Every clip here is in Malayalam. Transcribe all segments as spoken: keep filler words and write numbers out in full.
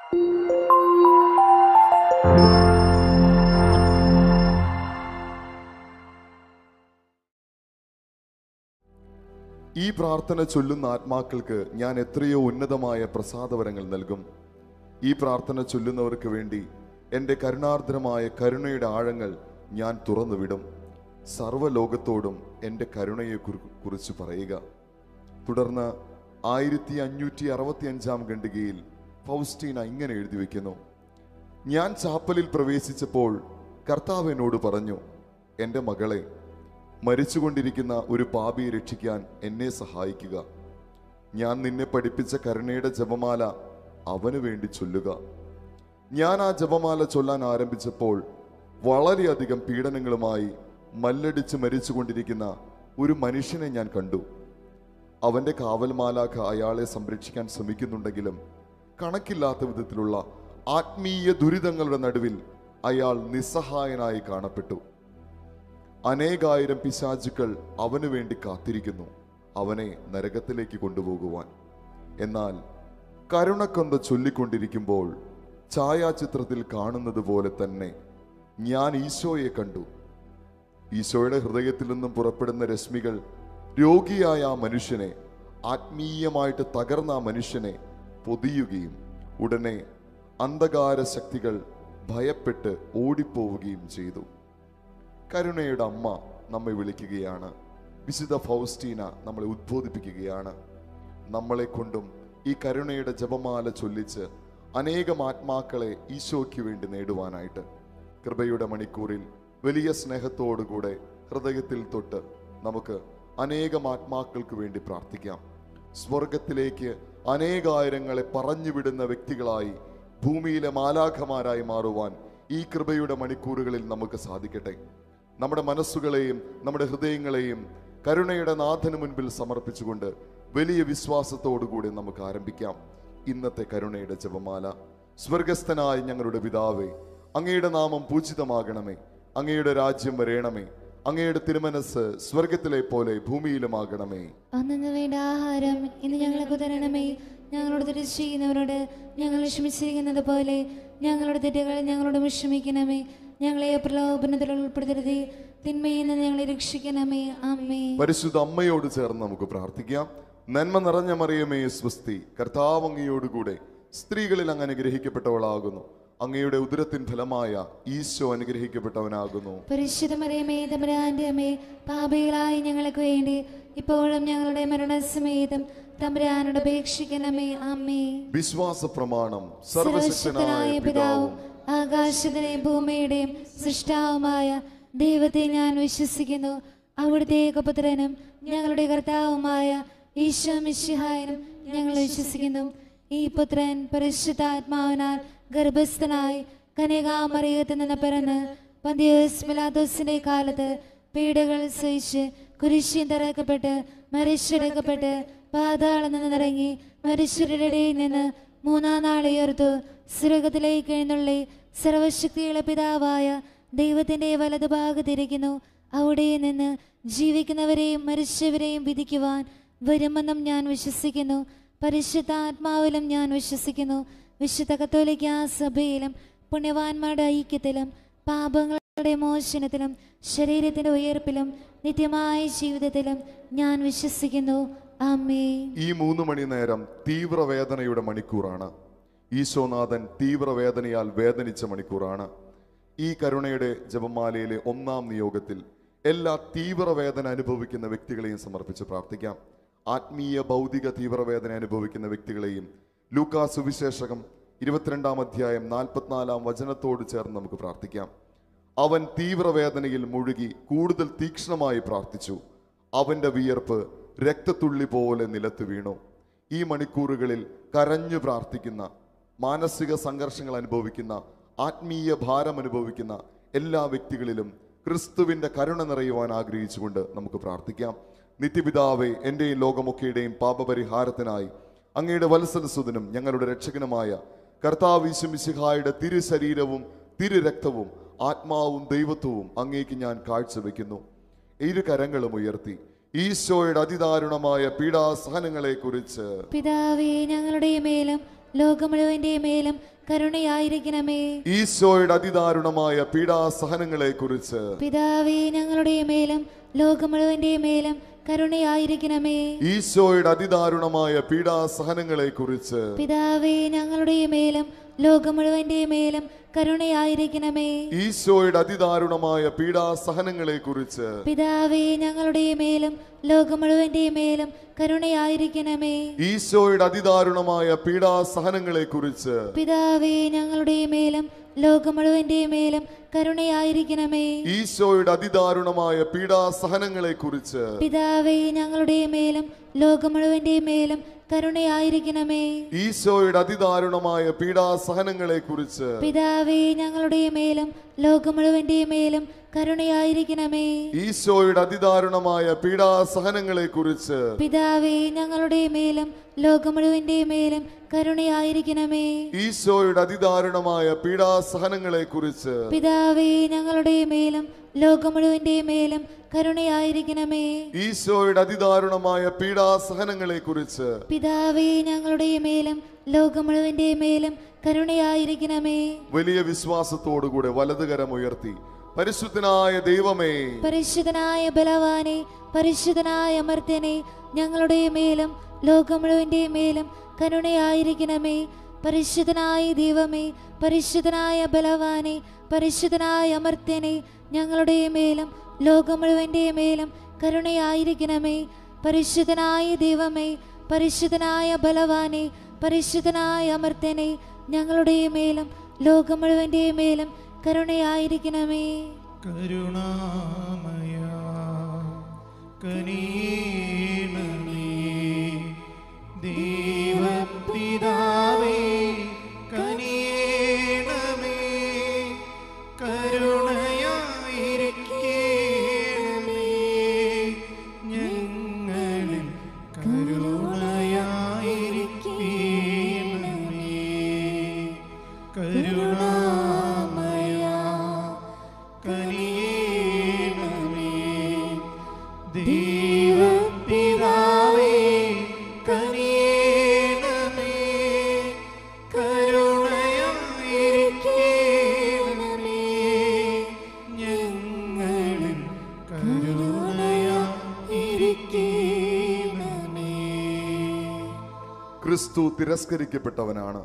ഈ പ്രാർത്ഥന ചൊല്ലുന്ന ആത്മാക്കൾക്ക് ഞാൻ എത്രയോ ഉന്നതമായ പ്രസാദവരങ്ങൾ നൽകും. ഈ പ്രാർത്ഥന ചൊല്ലുന്നവർക്ക് വേണ്ടി എൻ്റെ കരുണാർദ്രമായ കരുണയുടെ ആഴങ്ങൾ ഞാൻ തുറന്നുവിടും. സർവ്വലോകത്തോടും എൻ്റെ കരുണയെ കുറിച്ച് പറയുക. തുടർന്ന് ആയിരത്തി അഞ്ഞൂറ്റി അറുപത്തി അഞ്ചാം ഖണ്ഡികയിൽ ഫൗസ്റ്റീന ഇങ്ങനെ എഴുതി വയ്ക്കുന്നു: ഞാൻ ചാപ്പലിൽ പ്രവേശിച്ചപ്പോൾ കർത്താവ് എന്നോട് പറഞ്ഞു, എൻ്റെ മകളെ, മരിച്ചുകൊണ്ടിരിക്കുന്ന ഒരു പാപിയെ രക്ഷിക്കാൻ എന്നെ സഹായിക്കുക. ഞാൻ നിന്നെ പഠിപ്പിച്ച കരുണയുടെ ജപമാല അവന് വേണ്ടി ചൊല്ലുക. ഞാൻ ആ ജപമാല ചൊല്ലാൻ ആരംഭിച്ചപ്പോൾ വളരെയധികം പീഡനങ്ങളുമായി മല്ലടിച്ച് മരിച്ചുകൊണ്ടിരിക്കുന്ന ഒരു മനുഷ്യനെ ഞാൻ കണ്ടു. അവൻ്റെ കാവൽ മാലാഖ അയാളെ സംരക്ഷിക്കാൻ ശ്രമിക്കുന്നുണ്ടെങ്കിലും കണക്കില്ലാത്ത വിധത്തിലുള്ള ആത്മീയ ദുരിതങ്ങളുടെ നടുവിൽ അയാൾ നിസ്സഹായനായി കാണപ്പെട്ടു. അനേകായിരം പിശാചുക്കൾ അവന് വേണ്ടി കാത്തിരിക്കുന്നു, അവനെ നരകത്തിലേക്ക് കൊണ്ടുപോകുവാൻ. എന്നാൽ കരുണക്കൊന്ത ചൊല്ലിക്കൊണ്ടിരിക്കുമ്പോൾ ഛായാചിത്രത്തിൽ കാണുന്നത് പോലെ തന്നെ ഞാൻ ഈശോയെ കണ്ടു. ഈശോയുടെ ഹൃദയത്തിൽ നിന്നും പുറപ്പെടുന്ന രശ്മികൾ രോഗിയായ ആ മനുഷ്യനെ, ആത്മീയമായിട്ട് തകർന്ന ആ മനുഷ്യനെ പൊതിയുകയും ഉടനെ അന്ധകാര ശക്തികൾ ഭയപ്പെട്ട് ഓടിപ്പോവുകയും ചെയ്തു. കരുണയുടെ അമ്മ നമ്മെ വിളിക്കുകയാണ്. വിശുദ്ധ ഫൗസ്റ്റീന നമ്മളെ ഉദ്ബോധിപ്പിക്കുകയാണ്. നമ്മളെ കൊണ്ടും ഈ കരുണയുടെ ജപമാല ചൊല്ലിച്ച് അനേകം ആത്മാക്കളെ ഈശോയ്ക്ക് വേണ്ടി നേടുവാനായിട്ട് കൃപയുടെ മണിക്കൂറിൽ വലിയ സ്നേഹത്തോടുകൂടെ ഹൃദയത്തിൽ തൊട്ട് നമുക്ക് അനേകം ആത്മാക്കൾക്ക് വേണ്ടി പ്രാർത്ഥിക്കാം. സ്വർഗത്തിലേക്ക് അനേകായിരങ്ങളെ പറഞ്ഞുവിടുന്ന വ്യക്തികളായി ഭൂമിയിലെ മാലാഖമാരായി മാറുവാൻ ഈ കൃപയുടെ മണിക്കൂറുകളിൽ നമുക്ക് സാധിക്കട്ടെ. നമ്മുടെ മനസ്സുകളെയും നമ്മുടെ ഹൃദയങ്ങളെയും കരുണയുടെ നാഥന് മുൻപിൽ സമർപ്പിച്ചുകൊണ്ട് വലിയ വിശ്വാസത്തോടുകൂടി നമുക്ക് ആരംഭിക്കാം ഇന്നത്തെ കരുണയുടെ ജപമാല. സ്വർഗസ്ഥനായ ഞങ്ങളുടെ പിതാവേ, അങ്ങയുടെ നാമം പൂജിതമാകണമേ, അങ്ങയുടെ രാജ്യം വരേണമേ, അങ്ങയുടെ തിരുമനസ് സ്വർഗത്തിലെ പോലെ ഭൂമിയിലുമാകണമേ. അന്നു വേണ്ട ആഹാരം ഇന്ന് ഞങ്ങൾക്ക് തരണമേ. ഞങ്ങളോട് തെറ്റ് ചെയ്യുന്നവരോട് ഞങ്ങൾ ക്ഷമിച്ചിരിക്കുന്നത് പോലെ ഞങ്ങളുടെ തെറ്റുകൾ ഞങ്ങളോട് ക്ഷമിക്കണമേ. ഞങ്ങളെ പ്രലോഭനത്തിൽ ഉൾപ്പെടുത്തരുതേ, തിന്മയിൽ നിന്ന് ഞങ്ങളെ രക്ഷിക്കണമേ. ആമേൻ. പരിശുദ്ധ അമ്മയോട് ചേർന്ന് നമുക്ക് പ്രാർത്ഥിക്കാം. നന്മ നിറഞ്ഞ മറിയമേ സ്വസ്തി, കർത്താവ് അങ്ങയോടുകൂടെ സ്ത്രീകളിൽ അങ്ങ് അനുഗ്രഹിക്കപ്പെട്ടവളാകുന്നു. അങ്ങയുടെ ഉദരത്തിൻ ഫലമായ ഈശോ അനുഗ്രഹിക്കപ്പെട്ടവനാകുന്നു. പരിശുദ്ധ മറിയമേ തമ്പുരാന്റെ അമ്മേ, പാപികളായ ഞങ്ങൾക്ക് വേണ്ടി ഇപ്പോഴും ഞങ്ങളുടെ മരണസമയത്തും തമ്പുരാനോട് അപേക്ഷിക്കണമേ. ആമേൻ. വിശ്വാസ പ്രമാണം. സർവശക്തനായ പിതാവും ആകാശത്തിന്റെയും ഭൂമിയുടെയും സൃഷ്ടാവുമായ ദൈവത്തെ ഞാൻ വിശ്വസിക്കുന്നു. അവിടുത്തെ ഏകപുത്രനും ഞങ്ങളുടെ കർത്താവുമായ ഈശോ മിശിഹായിലും ഞങ്ങൾ വിശ്വസിക്കുന്നു. ഈ പുത്രൻ പരിശുദ്ധാത്മാവിനാൽ ഗർഭസ്ഥനായി കന്യകാമറിയത്തിൽ നിന്ന് പിറന്ന് പന്തിയോസ് പിലാത്തോസിന്റെ കാലത്ത് പീഡകൾ സഹിച്ച് കുരിശിൽ തറക്കപ്പെട്ട് മരിച്ചടക്കപ്പെട്ട് പാതാളം നിന്ന് ഇറങ്ങി മരിച്ചവരുടെ ഇടയിൽ നിന്ന് മൂന്നാം നാൾ ഉയർത്തു സ്വർഗ്ഗത്തിലേക്ക് എഴുന്നള്ളി സർവശക്തിയുള്ള പിതാവായ ദൈവത്തിന്റെ വലതുഭാഗത്തിരിക്കുന്നു. അവിടെ നിന്ന് ജീവിക്കുന്നവരെയും മരിച്ചവരെയും വിധിക്കുവാൻ വരുമെന്നും ഞാൻ വിശ്വസിക്കുന്നു. പരിശുദ്ധാത്മാവിലും ഞാൻ വിശ്വസിക്കുന്നു. വിശുദ്ധ കത്തോലിക്കാ സഭയിലും പുണ്യവാന്മാരുടെ ഐക്യത്തിലും പാപങ്ങളുടെ മോചനത്തിലും ശരീരത്തിന്റെ ഉയർപ്പിലും നിത്യമായ ജീവിതത്തിലും ഞാൻ വിശ്വസിക്കുന്നു. ആമേൻ. ഈ മൂന്ന് മണി നേരം തീവ്രവേദനയുടെ മണിക്കൂറാണ്. ഈശോനാഥൻ തീവ്രവേദനയാൽ വേദനിച്ച മണിക്കൂറാണ്. ഈ കരുണയുടെ ജപമാലയിലെ ഒന്നാം നിയോഗത്തിൽ എല്ലാ തീവ്രവേദന അനുഭവിക്കുന്ന വ്യക്തികളെയും സമർപ്പിച്ച് പ്രാർത്ഥിക്കാം. ആത്മീയ ഭൗതിക തീവ്രവേദന അനുഭവിക്കുന്ന വ്യക്തികളെയും ലൂക്കാ സുവിശേഷകം ഇരുപത്തിരണ്ടാം അധ്യായം നാൽപ്പത്തിനാലാം വചനത്തോട് ചേർന്ന് നമുക്ക് പ്രാർത്ഥിക്കാം. അവൻ തീവ്രവേദനയിൽ മുഴുകി കൂടുതൽ തീക്ഷ്ണമായി പ്രാർത്ഥിച്ചു. അവന്റെ വിയർപ്പ് രക്തത്തുള്ളി പോലെ നിലത്ത് വീണു. ഈ മണിക്കൂറുകളിൽ കരഞ്ഞു പ്രാർത്ഥിക്കുന്ന, മാനസിക സംഘർഷങ്ങൾ അനുഭവിക്കുന്ന, ആത്മീയ ഭാരം അനുഭവിക്കുന്ന എല്ലാ വ്യക്തികളിലും ക്രിസ്തുവിന്റെ കരുണ നിറയുവാൻ ആഗ്രഹിച്ചുകൊണ്ട് നമുക്ക് പ്രാർത്ഥിക്കാം. നിത്യപിതാവേ, എന്റെയും ലോകമൊക്കെയുടെയും പാപപരിഹാരത്തിനായി അങ്ങയുടെ വത്സലസുതനും ഞങ്ങളുടെ രക്ഷകനുമായ കർത്താവ് ഈശോ മിശിഹായുടെ തിരു ശരീരവും തിരു രക്തവും ആത്മാവും ദൈവത്വവും അങ്ങേക്ക് ഞാൻ കാഴ്ചവെക്കുന്നു. ഇരു കരങ്ങളും ഉയർത്തി ഈശോയുടെ അതിദാരുണമായ പീഡാസഹനങ്ങളെ കുറിച്ച് പിതാവേ, ഞങ്ങളുടെ മേലും ലോകം മുഴുവന്റെ മേലും കരുണയായിരിക്കണമേ. ഈശോയുടെ അതിദാരുണമായ പീഡാസഹനങ്ങളെ കുറിച്ച് പിതാവേ ഞങ്ങളുടെ മേലും ലോകം മുഴുവന്റെ മേലും കരുണയായിരിക്കണമേ. ഈശോയുടെ അതിദാരുണമായ പീഡാസഹനങ്ങളെ കുറിച്ച് പിതാവേ ഞങ്ങളുടെ മേലും ലോകം മുഴുവന്റെ മേലും കരുണയായിരിക്കണമേ. ഈശോയുടെ അതിദാരുണമായ പീഡാസഹനങ്ങളെ കുറിച്ച് പിതാവേ ഞങ്ങളുടെ മേലും ലോകം മുഴുവന്റെ മേലും കരുണയായിരിക്കണമേ. ഈശോയുടെ അതിദാരുണമായ പീഡാസഹനങ്ങളെ കുറിച്ച് പിതാവേ ഞങ്ങളുടെ മേലും ലോകം മുഴുവന്റെ മേലും കരുണയായിരിക്കണമേ. ഈശോയുടെ അതിദാരുണമായ പീഡാസഹനങ്ങളെ കുറിച്ച് പിതാവേ ഞങ്ങളുടെ മേലും ലോകം മുഴുവന്റെ മേലും കരുണയായിരിക്കണമേ. ഈശോയുടെ അതിദാരുണമായ പീഡാസഹനങ്ങളെ കുറിച്ച് പിതാവേ ഞങ്ങളുടെ മേലും ലോകം മുഴുവന്റെ മേലും കരുണയായിരിക്കണമേ. ഈശോയുടെ അതിദാരുണമായ പീഡാസഹനങ്ങളെ കുറിച്ച് പിതാവേ ഞങ്ങളുടെ മേലും ലോകം മുഴുവന്റെ മേലും കരുണയായിരിക്കണമേ. ഈശോയുടെ അതിദാരുണമായ പീഡാസഹനങ്ങളെ കുറിച്ച് പിതാവേ ഞങ്ങളുടെ മേലും ലോകം മുഴുവന്റെ മേലും കരുണയായിരിക്കണമേ. ഈശോയുടെ അതിദാരുണമായ പീഡാസഹനങ്ങളെ കുറിച്ച് പിതാവേ ഞങ്ങളുടെ മേലും ലോകം മുഴുവന്റെ മേലും കരുണയായിരിക്കണമേ. വലിയ വിശ്വാസത്തോടുകൂടെ വലതുകരം ഉയർത്തി പരിശുദ്ധനായ ദൈവമേ, പരിശുദ്ധനായ ബലവാനെ, പരിശുദ്ധനായ അമർത്യനെ, ഞങ്ങളുടെ മേലും ലോകം മുഴുവന്റെ മേലും കരുണയായിരിക്കണമേ. പരിശുദ്ധനായ ദൈവമേ, പരിശുദ്ധനായ ബലവാനെ, പരിശുദ്ധനായ അമർത്യനെ, ഞങ്ങളുടെ മേലും ലോകം മുഴുവന്റെ മേലും കരുണയായിരിക്കണമേ. പരിശുദ്ധനായ ദൈവമേ, പരിശുദ്ധനായ ബലവാനെ, പരിശുദ്ധനായ അമർത്യനെ, ഞങ്ങളുടെ മേലും ലോകം മുഴുവന്റെ മേലും കരുണയായിരിക്കണമേ. കരുണാമയ കനിയണമേ. ദൈവപിതാവേ കനിയണമേ. കരുണയായിരിക്കണമേ. ഞങ്ങളിൽ കരുണയായിരിക്കണമേ. കരുണാമയ കനിയണമേ. ദൈവപിതാവേ കനിയണമേ. കരുണയായിരിക്കണമേ. ഞങ്ങളിൽ കരുണയായിരിക്കണമേ. ക്രിസ്തു തിരസ്കരിക്കപ്പെട്ടവനാണ്.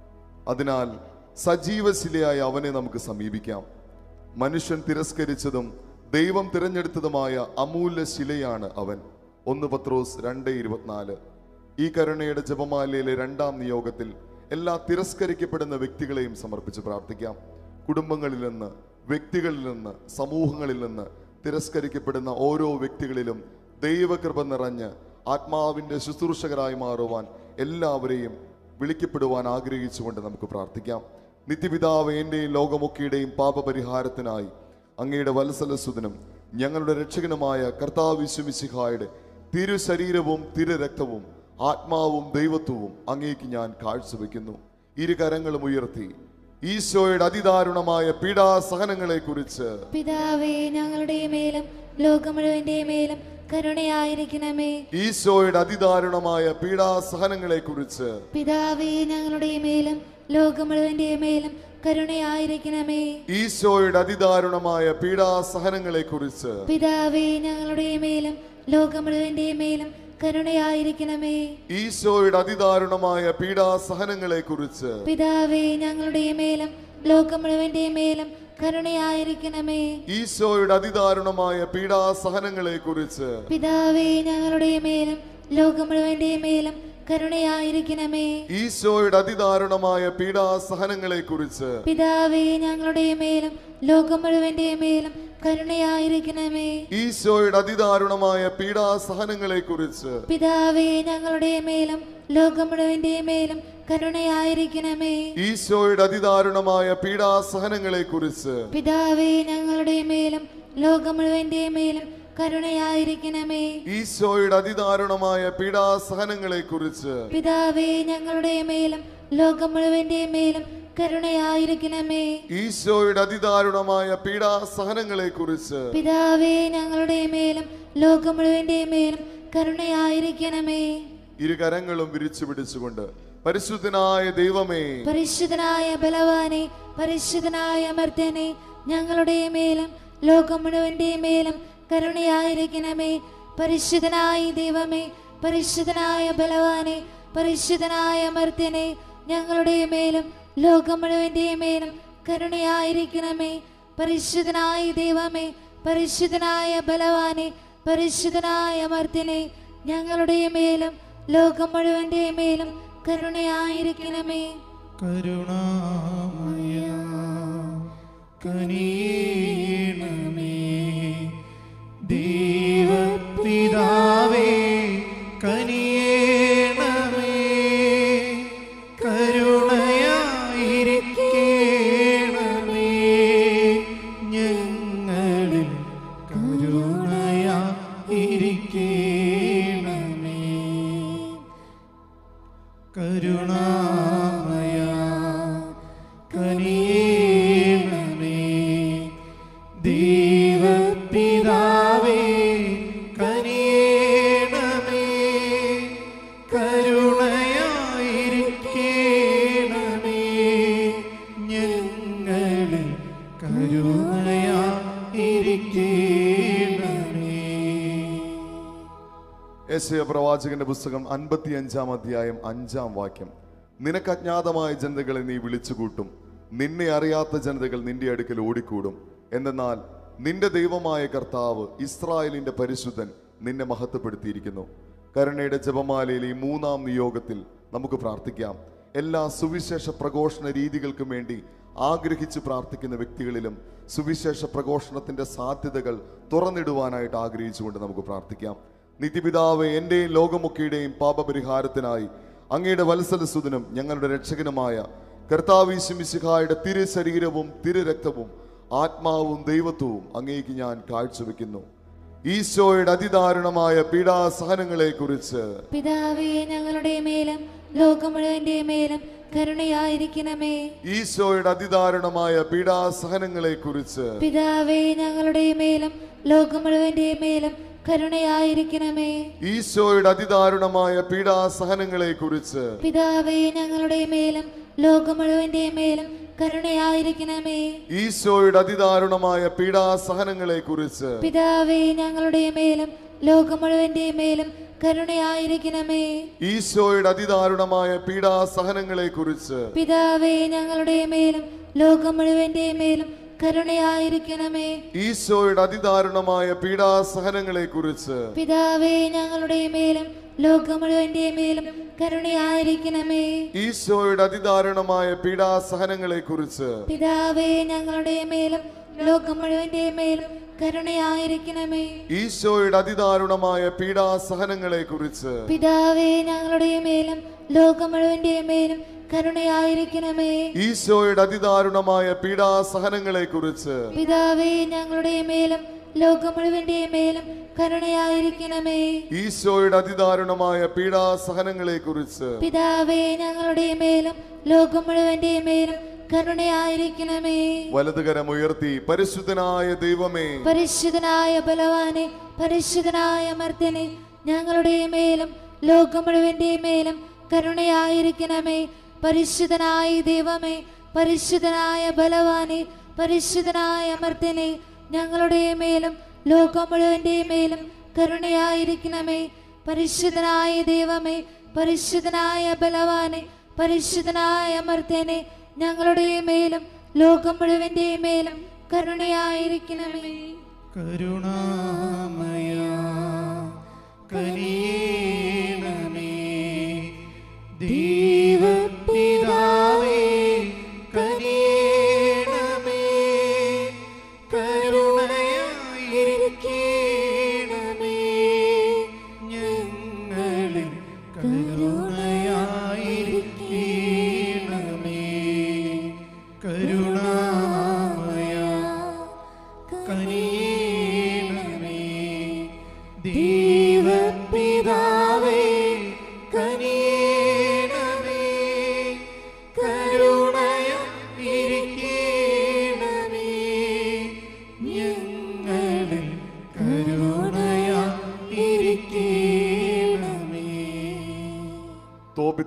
അതിനാൽ സജീവശിലയായ അവനെ നമുക്ക് സമീപിക്കാം. മനുഷ്യൻ തിരസ്കരിച്ചതും ദൈവം തിരഞ്ഞെടുത്തതുമായ അമൂല്യ ശിലയാണ് അവൻ. ഒന്ന് പത്രോസ് രണ്ട് ഇരുപത്തിനാല്. ഈ കരുണയുടെ ജപമാലയിലെ രണ്ടാം നിയോഗത്തിൽ എല്ലാ തിരസ്കരിക്കപ്പെടുന്ന വ്യക്തികളെയും സമർപ്പിച്ച് പ്രാർത്ഥിക്കാം. കുടുംബങ്ങളിൽ നിന്ന്, വ്യക്തികളിൽ നിന്ന്, സമൂഹങ്ങളിൽ നിന്ന് തിരസ്കരിക്കപ്പെടുന്ന ഓരോ വ്യക്തികളിലും ദൈവകൃപ നിറഞ്ഞ് ആത്മാവിൻ്റെ ശുശ്രൂഷകരായി മാറുവാൻ എല്ലാവരെയും വിളിക്കപ്പെടുവാൻ ആഗ്രഹിച്ചുകൊണ്ട് നമുക്ക് പ്രാർത്ഥിക്കാം. നിത്യപിതാവ്, എൻ്റെയും ലോകമൊക്കെയുടെയും പാപപരിഹാരത്തിനായി അങ്ങയുടെ വത്സലസുതനും ഞങ്ങളുടെ രക്ഷകനുമായ കർത്താവ് യേശു മിശിഹായുടെ തിരു ശരീരവും തിരു രക്തവും ആത്മാവും ദൈവത്വവും അങ്ങേക്ക് ഞാൻ കാഴ്ചവെക്കുന്നു. ഇരു കരങ്ങളും ഉയർത്തി ഈശോയുടെ അതിദാരുണമായ പീഡാസഹനങ്ങളെ കുറിച്ച് പിതാവേ ഞങ്ങളുടെ മേലും ലോകം മുഴുവന്റെ മേലും കരുണയായിരിക്കണമേ. ഈശോയുടെ അതിദാരുണമായ പീഡാസഹനങ്ങളെ കുറിച്ച് പിതാവേ ഞങ്ങളുടെ മേലും ലോകം മുഴുവന്റെ മേലും കരുണയായിരിക്കണമേ. ഈശോയുടെ അതിദാരുണമായ പീഡാസഹനങ്ങളെ കുറിച്ച് പിതാവേ ഞങ്ങളുടെ മേലും ലോകം മുഴുവന്റെ മേലും കരുണയായിരിക്കണമേ. ഈശോയുടെ അതിദാരുണമായ പീഡാസഹനങ്ങളെ കുറിച്ച് പിതാവേ ഞങ്ങളുടെ മേലും ലോകം മുഴുവന്റെ മേലും കരുണയായിരിക്കണമേ. ഈശോയുടെ അതിദാരുണമായ പീഡാസഹനങ്ങളെ കുറിച്ച് പിതാവേ ഞങ്ങളുടെ മേലും ലോകം മുഴുവന്റെ മേലും കരുണയായിരിക്കണമേ. ഈശോയുടെ അതിദാരുണമായ പീഡാസഹനങ്ങളെ കുറിച്ച് പിതാവേ ഞങ്ങളുടെ മേലും ലോകം മുഴുവന്റെ മേലും കരുണയായിരിക്കണമേ. ഈശോയുടെ അതിദാരുണമായ പീഡാസഹനങ്ങളെ കുറിച്ച് പിതാവേ ഞങ്ങളുടെ മേലും ലോകം മുഴുവന്റെ മേലും കരുണയായിരിക്കണമേ. ഈശോയുടെ അതിദാരുണമായ പീഡാസഹനങ്ങളെ കുറിച്ച് പിതാവേ ഞങ്ങളുടെ മേലും ലോകം മുഴുവന്റെ മേലും കരുണയായിരിക്കണമേ. ഈശോയുടെ അതിദാരുണമായ പീഡാസഹനങ്ങളെ കുറിച്ച് പിതാവേ ഞങ്ങളുടെ മേലും ലോകം മുഴുവന്റെ മേലും കരുണയായിരിക്കണമേ. ഈശോയുടെ അതിദാരുണമായ പീഡാസഹനങ്ങളെ കുറിച്ച് പിതാവേ ഞങ്ങളുടെ മേലും ലോകം മുഴുവന്റെ മേലും കരുണയായിരിക്കണമേ. ഇരു കരങ്ങളും വിരിച്ചു പിടിച്ചുകൊണ്ട് പരിശുദ്ധനായ ദൈവമേ, പരിശുദ്ധനായ ബലവാനെ, പരിശുദ്ധനായ അമർത്യനെ, ഞങ്ങളുടെ മേലും ലോകം മുഴുവന്റെ മേലും കരുണയായിരിക്കണമേ. പരിശുദ്ധനായ ദൈവമേ, പരിശുദ്ധനായ ബലവാനെ, പരിശുദ്ധനായ അമർത്യനെ, ഞങ്ങളുടെ മേലും ലോകം മുഴുവന്റെ മേലും കരുണയായിരിക്കണമേ. പരിശുദ്ധനായ ദൈവമേ, പരിശുദ്ധനായ ബലവാനെ, പരിശുദ്ധനായ അമർത്യനെ, ഞങ്ങളുടെ മേലും ലോകം മുഴുവന്റെ മേലും കരുണയായിരിക്കണമേ. കരുണാമയ കനിയണമേ. ദൈവപിതാവേ കനിയണമേ. കരുണയായിരിക്കണമേ. ഞങ്ങളിൽ കരുണയായിരിക്കണമേ. കരുണാമയ കനിയണമേ. ദൈവപിതാവേ കനിയണമേ. കരുണയായിരിക്കണമേ. ഞങ്ങളിൽ കരുണയായിരിക്കണമേ. യെശയ്യാ പ്രവാചകന്റെ പുസ്തകം അൻപത്തി അഞ്ചാം അധ്യായം അഞ്ചാം വാക്യം. നിനക്ക് അജ്ഞാതമായ ജനതകളെ നീ വിളിച്ചുകൂട്ടും, നിന്നെ അറിയാത്ത ജനതകൾ നിന്റെ അടുക്കൽ ഓടിക്കൂടും. എന്തെന്നാൽ നിന്റെ ദൈവമായ കർത്താവ്, ഇസ്രായേലിന്റെ പരിശുദ്ധൻ നിന്നെ മഹത്വപ്പെടുത്തിയിരിക്കുന്നു. കരുണയുടെ ജപമാലയിൽ ഈ മൂന്നാം നിയോഗത്തിൽ നമുക്ക് പ്രാർത്ഥിക്കാം. എല്ലാ സുവിശേഷ പ്രഘോഷണ രീതികൾക്കും വേണ്ടി ആഗ്രഹിച്ച് പ്രാർത്ഥിക്കുന്ന വ്യക്തികളിലും സുവിശേഷ പ്രഘോഷണത്തിന്റെ സാധ്യതകൾ തുറന്നിടുവാനായിട്ട് ആഗ്രഹിച്ചുകൊണ്ട് നമുക്ക് പ്രാർത്ഥിക്കാം. നിത്യപിതാവേ, എന്റെയും ലോകമൊക്കെയുടെയും പാപപരിഹാരത്തിനായി അങ്ങയുടെ വത്സലസുതനും ഞങ്ങളുടെ രക്ഷകനുമായ കർത്താവ് യേശു മിശിഹായുടെ തിരു ശരീരവും തിരു രക്തവും ആത്മാവും ദൈവത്വവും അങ്ങേക്ക് ഞാൻ കാഴ്ചവെക്കുന്നു. ഈശോയുടെ അതിദാരുണമായ പീഡാസഹനങ്ങളെ കുറിച്ച് പിതാവേ, ഞങ്ങളുടെ മേലും ലോകം മുഴുവന്റെ മേലും കരുണയായിരിക്കണമേ. ഈശോയുടെ അതിദാരുണമായ പീഡാസഹനങ്ങളെ കുറിച്ച് പിതാവേ, ഞങ്ങളുടെ മേലും ലോകം മുഴുവന്റെ മേലും കരുണയായിരിക്കണമേ. ഈശോയുടെ അതിദാരുണമായ പീഡാസഹനങ്ങളെ കുറിച്ച് പിതാവേ, ഞങ്ങളുടെ മേലും ലോകം മുഴുവന്റെ മേലും കരുണയായിരിക്കണമേ. ഈശോയുടെ അതിദാരുണമായ പീഡാസഹനങ്ങളെ കുറിച്ച് പിതാവേ, ഞങ്ങളുടെ മേലും ലോകം മുഴുവന്റെ മേലും കരുണയായിരിക്കണമേ. ഈശോയുടെ അതിദാരുണമായ പീഡാസഹനങ്ങളെ കുറിച്ച് പിതാവേ, ഞങ്ങളുടെ മേലും ലോകം മുഴുവന്റെ മേലും കരുണയായിരിക്കണമേ. ഈശോയുടെ അതിദാരുണമായ പീഡാസഹനങ്ങളെ കുറിച്ച് പിതാവേ, ഞങ്ങളുടെ മേലും ലോകം മുഴുവന്റെ മേലും കരുണയായിരിക്കണമേ. ഈശോയുടെ അതിദാരുണമായ പീഡാസഹനങ്ങളെ കുറിച്ച് പിതാവേ, ഞങ്ങളുടെ മേലും ലോകം മുഴുവന്റെ മേലും കരുണയായിരിക്കണമേ. ഈശോയുടെ അതിദാരുണമായ പീഡാസഹനങ്ങളെ കുറിച്ച് പിതാവേ, ഞങ്ങളുടെ മേലും ലോകം മുഴുവന്റെ മേലും കരുണയായിരിക്കണമേ. ഈശോയുടെ അതിദാരുണമായ പീഡാസഹനങ്ങളെ കുറിച്ച് പിതാവേ, ഞങ്ങളുടെ മേലും ലോകം മുഴുവന്റെ മേലും കരുണയായിരിക്കണമേ. ഈശോയുടെ അതിദാരുണമായ പീഡാസഹനങ്ങളെ കുറിച്ച് പിതാവേ, ഞങ്ങളുടെ മേലും ലോകം മുഴുവന്റെ മേലും കരുണയായിരിക്കണമേ. വലതുകരം ഉയർത്തി പരിശുദ്ധനായ ദൈവമേ, പരിശുദ്ധനായ ബലവാനെ, പരിശുദ്ധനായ അമർത്യനെ, ഞങ്ങളുടെ മേലും ലോകം മുഴുവന്റെ മേലും കരുണയായിരിക്കണമേ. പരിശുദ്ധനായ ദൈവമേ, പരിശുദ്ധനായ ബലവാനെ, പരിശുദ്ധനായ അമർത്യനെ, ഞങ്ങളുടെ മേലും ലോകം മുഴുവന്റെ മേലും കരുണയായിരിക്കണമേ. പരിശുദ്ധനായ ദൈവമേ, പരിശുദ്ധനായ ബലവാനെ, പരിശുദ്ധനായ അമർത്യനെ, ഞങ്ങളുടെ മേലും ലോകം മുഴുവന്റെ മേലും കരുണയായിരിക്കണമേ. കരുണാമയ കനിയണമേ. ദൈവപിതാവേ കനിയണമേ. കരുണയായിരിക്കണമേ. ഞങ്ങളിൽ കരുണയായിരിക്കണമേ. കരുണാമയ കനിയണമേ. ദൈവപിതാവേ കനിയണമേ.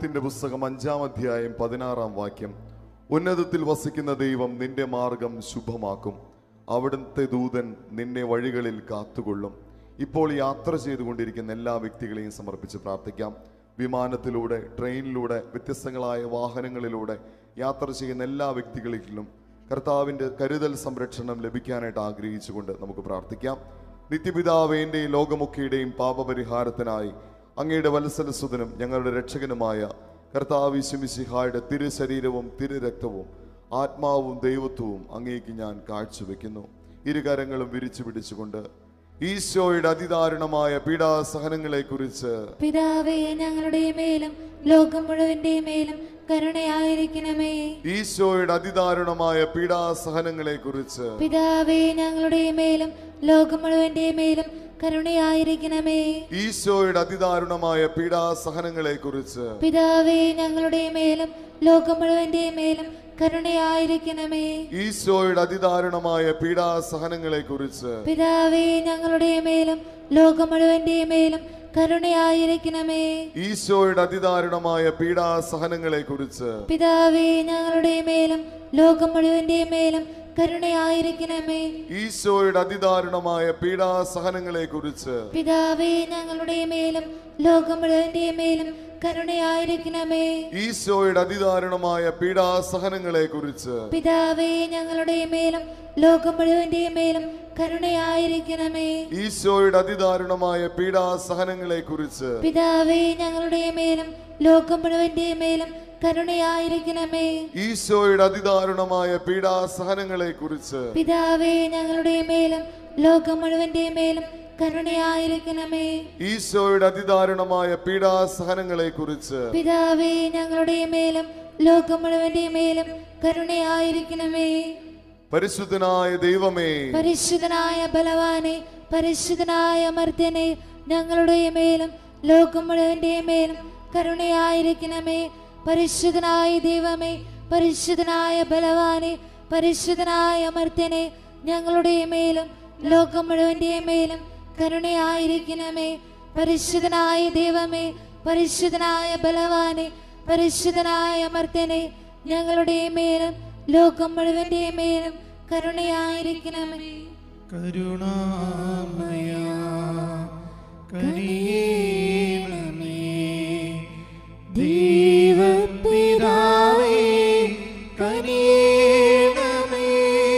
എഴുത്തിന്റെ പുസ്തകം അഞ്ചാം അധ്യായം പതിനാറാം വാക്യം. ഉന്നതത്തിൽ വസിക്കുന്ന ദൈവം നിന്റെ മാർഗം ശുഭമാക്കും, അവിടുത്തെ ദൂതൻ നിന്നെ വഴികളിൽ കാത്തുകൊള്ളും. ഇപ്പോൾ യാത്ര ചെയ്തുകൊണ്ടിരിക്കുന്ന എല്ലാ വ്യക്തികളെയും സമർപ്പിച്ച് പ്രാർത്ഥിക്കാം. വിമാനത്തിലൂടെ, ട്രെയിനിലൂടെ, വ്യത്യസ്തങ്ങളായ വാഹനങ്ങളിലൂടെ യാത്ര ചെയ്യുന്ന എല്ലാ വ്യക്തികളിലും കർത്താവിൻ്റെ കരുതൽ സംരക്ഷണം ലഭിക്കാനായിട്ട് ആഗ്രഹിച്ചുകൊണ്ട് നമുക്ക് പ്രാർത്ഥിക്കാം. നിത്യപിതാവേൻ്റെയും ലോകമൊക്കെയുടെയും പാപപരിഹാരത്തിനായി അങ്ങയുടെ വത്സലസുതനും ഞങ്ങളുടെ രക്ഷകനുമായ കർത്താവ് യേശുമിശിഹായുടെ തിരു ശരീരവും തിരു രക്തവും ആത്മാവും ദൈവത്വവും അങ്ങേക്ക് ഞാൻ കാഴ്ചവെക്കുന്നു. ഇരുകരങ്ങളും വിരിച്ചു പിടിച്ചുകൊണ്ട് ഈശോയുടെ അതിദാരുണമായ പീഡാസഹനങ്ങളെ കുറിച്ച് പിതാവേ ഞങ്ങളുടെ മേലും ലോകം മുഴുവന്റെ മേലും കരുണയായിരിക്കണമേ. ഈശോയുടെ അതിദാരുണമായ പീഡാസഹനങ്ങളെ കുറിച്ച് പിതാവേ ഞങ്ങളുടെ മേലും ലോകം മുഴുവന്റെ മേലും കരുണയായിരിക്കണമേ. ഈശോയുടെ അതിദാരുണമായ പീഡാസഹനങ്ങളെ കുറിച്ച് പിതാവേ ഞങ്ങളുടെ മേലും ലോകം മുഴുവന്റെ മേലും കരുണയായിരിക്കണമേ. ഈശോയുടെ അതിദാരുണമായ പീഡാസഹനങ്ങളെ കുറിച്ച് പിതാവേ ഞങ്ങളുടെ മേലും ലോകം മുഴുവന്റെ മേലും കരുണയായിരിക്കണമേ. ഈശോയുടെ അതിദാരുണമായ പീഡാസഹനങ്ങളെ കുറിച്ച് പിതാവേ ഞങ്ങളുടെ മേലും ലോകം മുഴുവന്റെ മേലും കരുണയായിരിക്കണമേ. ഈശോയുടെ അതിദാരുണമായ പീഡാസഹനങ്ങളെ കുറിച്ച് പിതാവേ ഞങ്ങളുടെ മേലും ലോകം മുഴുവന്റെ മേലും കരുണയായിരിക്കണമേ. ഈശോയുടെ അതിദാരുണമായ പീഡാസഹനങ്ങളെ കുറിച്ച് പിതാവേ ഞങ്ങളുടെ മേലും ലോകം മുഴുവന്റെ മേലും കരുണയായിരിക്കണമേ. ഈശോയുടെ അതിദാരുണമായ പീഡാസഹനങ്ങളെ കുറിച്ച് പിതാവേ ഞങ്ങളുടെ മേലും ലോകം മുഴുവന്റെ മേലും കരുണയായിരിക്കണമേ. ഈശോയുടെ അതിദാരുണമായ പീഡാസഹനങ്ങളെ കുറിച്ച് പിതാവേ ഞങ്ങളുടെ മേലും ലോകം മുഴുവന്റെ മേലും കരുണയായിരിക്കണമേ. ഈശോയുടെ അതിദാരുണമായ പീഡാസഹനങ്ങളെ കുറിച്ച് പിതാവേ ഞങ്ങളുടെ മേലും ലോകം മുഴുവന്റെ മേലും കരുണയായിരിക്കണമേ. പരിശുദ്ധനായ ദൈവമേ, പരിശുദ്ധനായ ബലവാനെ, പരിശുദ്ധനായ മർദ്ദനെ, ഞങ്ങളുടെ മേലും ലോകം മുഴുവന്റെ മേലും കരുണയായിരിക്കണമേ. പരിശുദ്ധനായ ദൈവമേ, പരിശുദ്ധനായ ബലവാനെ, പരിശുദ്ധനായ മർദ്ദനെ, ഞങ്ങളുടെ മേലും ലോകം മുഴുവന്റെ മേലും കരുണയായിരിക്കണമേ. പരിശുദ്ധനായ ദൈവമേ, പരിശുദ്ധനായ ബലവാനെ, പരിശുദ്ധനായ മർദ്ദനെ, ഞങ്ങളുടെ മേലും ലോകം മുഴുവന്റെ മേലും കരുണയായിരിക്കണമേ. കരുണാമയ കനിയേണമേ. ദൈവപിതാവേ കനിയേണമേ.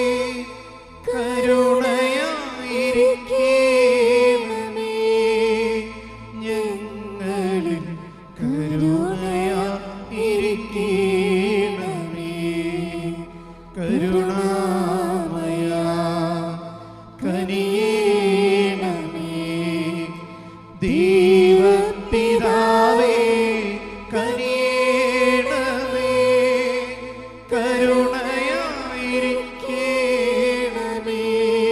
കരുണയായിരിക്കണമേ. ഞങ്ങളിൽ കരുണയായിരിക്കണമേ. കരുണാമയ കനിയേണമേ. ദൈവപിതാവേ കനിയേണമേ. കരുണയായിരിക്കണമേ.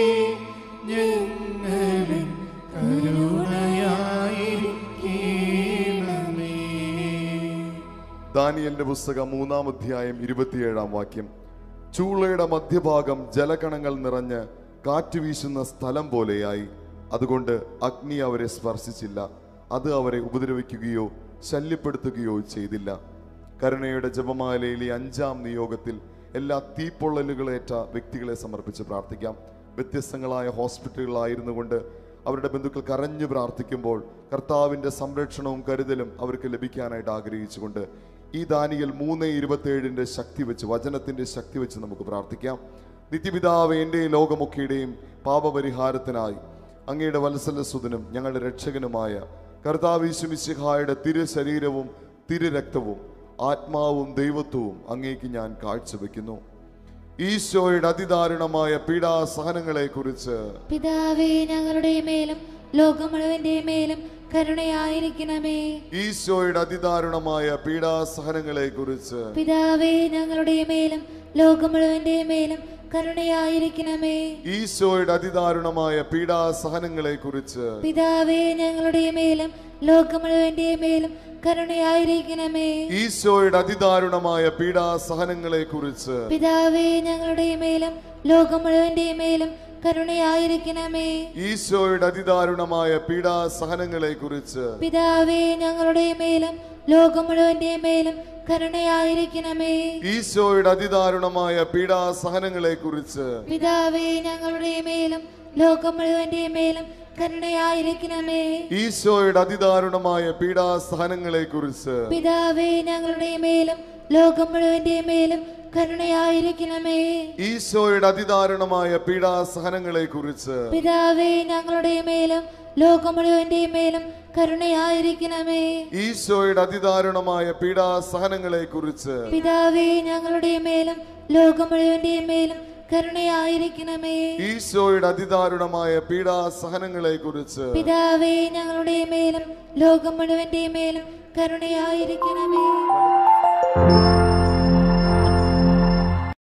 ഞങ്ങളിൽ കരുണയായിരിക്കണമേ. ദാനിയേലിന്റെ പുസ്തകം മൂന്നാം അധ്യായം ഇരുപത്തിയേഴാം വാക്യം. ചൂളയുടെ മധ്യഭാഗം ജലകണങ്ങൾ നിറഞ്ഞ് കാറ്റ് വീശുന്ന സ്ഥലം പോലെയായി. അതുകൊണ്ട് അഗ്നി അവരെ സ്പർശിച്ചില്ല, അത് അവരെ ഉപദ്രവിക്കുകയോ ശല്യപ്പെടുത്തുകയോ ചെയ്തില്ല. കരുണയുടെ ജപമാലയിലെ അഞ്ചാം നിയോഗത്തിൽ എല്ലാ തീപ്പൊള്ളലുകളേറ്റ വ്യക്തികളെ സമർപ്പിച്ച് പ്രാർത്ഥിക്കാം. വ്യത്യസ്തങ്ങളായ ഹോസ്പിറ്റലുകളായിരുന്നു കൊണ്ട് അവരുടെ ബന്ധുക്കൾ കരഞ്ഞു പ്രാർത്ഥിക്കുമ്പോൾ കർത്താവിൻ്റെ സംരക്ഷണവും കരുതലും അവർക്ക് ലഭിക്കാനായിട്ട് ആഗ്രഹിച്ചുകൊണ്ട് ഈ ദാനിയേൽ മൂന്ന് ഇരുപത്തിയേഴിൻ്റെ ശക്തി വെച്ച്, വചനത്തിൻ്റെ ശക്തി വെച്ച് നമുക്ക് പ്രാർത്ഥിക്കാം. നിത്യപിതാവ് എൻ്റെയും ലോകമൊക്കെയുടെയും പാപപരിഹാരത്തിനായി അങ്ങയുടെ വത്സലസുതനും ഞങ്ങളുടെ രക്ഷകനുമായ കർത്താവ് യേശുമിശിഹായുടെ തിരു ശരീരവും തിരു രക്തവും ആത്മാവും ദൈവത്വവും അങ്ങേക്ക് ഞാൻ കാഴ്ചവെക്കുന്നു. ഈശോയുടെ അതിദാരുണമായ പീഡാസഹനങ്ങളെ കുറിച്ച് പിതാവേ ഞങ്ങളുടെ മേലും ലോകം മുഴുവന്റെ മേലും കരുണയായിരിക്കണമേ. ഈശോയുടെ അതിദാരുണമായ പീഡാസഹനങ്ങളെ കുറിച്ച് പിതാവേ ഞങ്ങളുടെ മേലും ലോകം മുഴുവന്റെ മേലും കരുണയായിരിക്കണമേ. ഈശോയുടെ അതിദാരുണമായ പീഡാസഹനങ്ങളെ കുറിച്ച് പിതാവേ ഞങ്ങളുടെ മേലും ലോകം മുഴുവന്റെ മേലും കരുണയായിരിക്കണമേ. ഈശോയുടെ അതിദാരുണമായ പീഡാസഹനങ്ങളെ കുറിച്ച് പിതാവേ ഞങ്ങളുടെ മേലും ലോകം മുഴുവന്റെ മേലും കരുണയായിരിക്കണമേ. ഈശോയുടെ അതിദാരുണമായ പീഡാസഹനങ്ങളെ കുറിച്ച് പിതാവേ ഞങ്ങളുടെ മേലും ലോകം മുഴുവന്റെ മേലും കരുണയായിരിക്കണമേ. ഈശോയുടെ അതിദാരുണമായ പീഡാസഹനങ്ങളെ കുറിച്ച് പിതാവേ ഞങ്ങളുടെ മേലും ലോകം മുഴുവന്റെ മേലും കരുണയായിരിക്കണമേ. ഈശോയുടെ അതിദാരുണമായ പീഡാസഹനങ്ങളെ കുറിച്ച് പിതാവേ ഞങ്ങളുടെ മേലും ലോകം മുഴുവന്റെ മേലും കരുണയായിരിക്കണമേ. ഈശോയുടെ അതിദാരുണമായ പീഡാസഹനങ്ങളെ കുറിച്ച് പിതാവേ ഞങ്ങളുടെ മേലും ലോകം മുഴുവന്റെ മേലും കരുണയായിരിക്കണമേ. ഈശോയുടെ അതിദാരുണമായ പീഡാസഹനങ്ങളെ കുറിച്ച് പിതാവേ ഞങ്ങളുടെ മേലും ലോകം മുഴുവന്റെ മേലും കരുണയായിരിക്കണമേ. ഈശോയുടെ അതിദാരുണമായ പീഡാസഹനങ്ങളെ കുറിച്ച് പിതാവേ ഞങ്ങളുടെ മേലും ലോകം മുഴുവന്റെ മേലും കരുണയായിരിക്കണമേ.